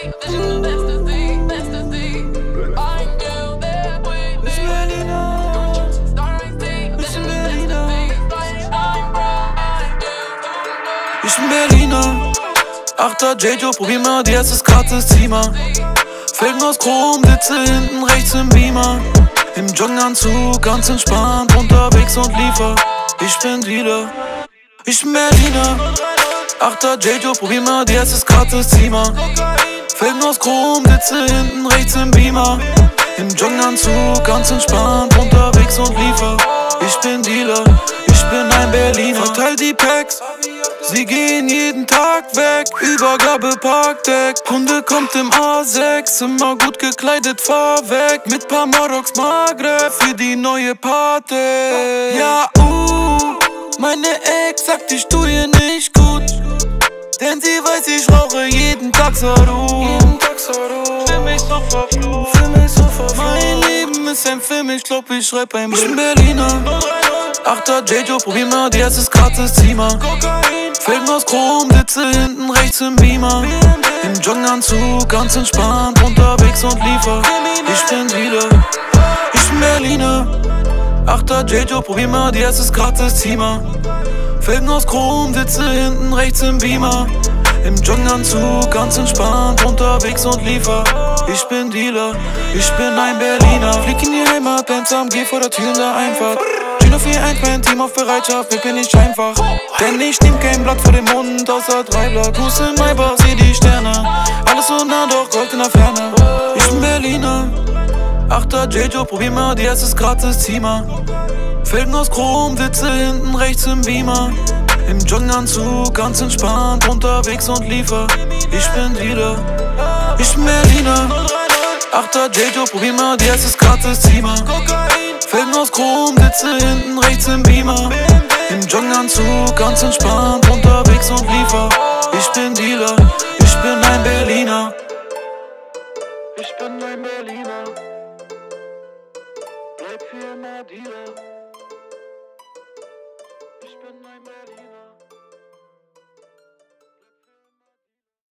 Ich bin Berliner, 8er JJ, probier mal die erstes gratis, zieh mal. Felgen aus Chrom, sitze hinten rechts im Beamer. Im Jogginganzug, ganz entspannt, unterwegs und liefer. Ich bin Dealer, ich bin Berliner, 8er JJ, probier mal die erstes gratis, zieh mal. Felgen aus Chrom, sitze hinten rechts im Beamer. Im Jogginganzug, ganz entspannt, unterwegs und liefer. Ich bin Dealer, ich bin ein Berliner. Verteil die Packs, sie gehen jeden Tag weg. Übergabe Parkdeck, Kunde kommt im A6. Immer gut gekleidet, fahr weg. Mit paar Maroks Maghreb für die neue Party. Ja, meine Ex sagt, ich tu ihr nicht gut, denn sie weiß, ich rauche jeden Tag Saru. Für mich so verflucht, mein Leben ist ein Film, ich glaub, ich schreib ein Buch. Ich bin Berliner, 8er JJ, probier mal die erstes gratis, zieh mal. Felgen aus Chrom, sitze hinten rechts im Beamer. Im Jogginganzug, ganz entspannt, unterwegs und liefer. Ich bin Dealer, ich bin Berliner, 8er JJ, probier mal die erstes gratis, zieh mal. Felgen aus Chrom, sitze hinten rechts im Beamer. Im Jogginganzug, ganz entspannt, unterwegs und liefer. Ich bin Dealer, ich bin ein Berliner. Flieg in die Heimat, Bands am G vor der Tür in der Einfahrt. Chino 4-1, Team auf Bereitschaft, wir bin ich einfach. Denn ich nehm kein Blatt vor dem Mund, außer 3 Blatt. Fuß in Maybach, seh die Sterne. Alles so nah, doch Gold in der Ferne. Ich bin Berliner, 8er JJ, probier mal die erstes gratis, zieh mal. Felgen aus Chrom, sitze hinten rechts im Beamer. Im Jogginganzug, ganz entspannt, unterwegs und liefer. Ich bin Dealer, ich bin Berliner, 8er JJ, probier mal die erstes gratis, zieh mal. Felgen aus Chrom, sitze hinten rechts im Beamer. Im Jogginganzug, ganz entspannt, unterwegs und liefer. Ich bin Dealer, ich bin ein Berliner. Ich bin ein Berliner, bleib für immer Dealer.